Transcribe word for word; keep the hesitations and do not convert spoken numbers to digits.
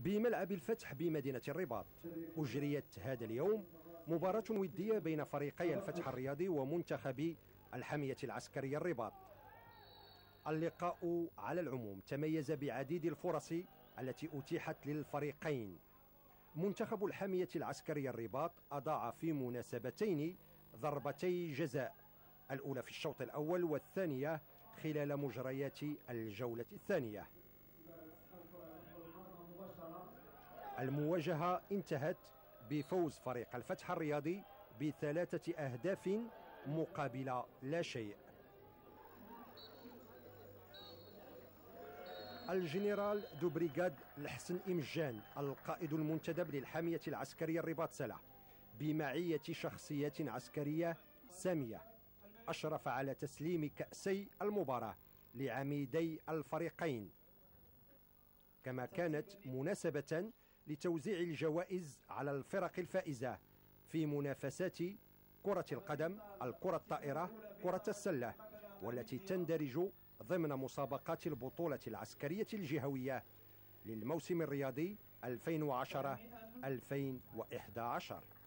بملعب الفتح بمدينة الرباط أجريت هذا اليوم مباراة ودية بين فريقي الفتح الرياضي ومنتخب الحمية العسكرية الرباط. اللقاء على العموم تميز بعديد الفرص التي أتيحت للفريقين. منتخب الحمية العسكرية الرباط أضاع في مناسبتين ضربتي جزاء، الأولى في الشوط الأول والثانية خلال مجريات الجولة الثانية. المواجهة انتهت بفوز فريق الفتح الرياضي بثلاثة أهداف مقابل لا شيء. الجنرال دو بريغاد الحسن إمجان القائد المنتدب للحامية العسكرية الرباط سلا بمعية شخصيات عسكرية سامية أشرف على تسليم كأسي المباراة لعميدي الفريقين، كما كانت مناسبة لتوزيع الجوائز على الفرق الفائزة في منافسات كرة القدم، الكرة الطائرة، كرة السلة، والتي تندرج ضمن مسابقات البطولة العسكرية الجهوية للموسم الرياضي ألفين وعشرة ألفين وإحدى عشر.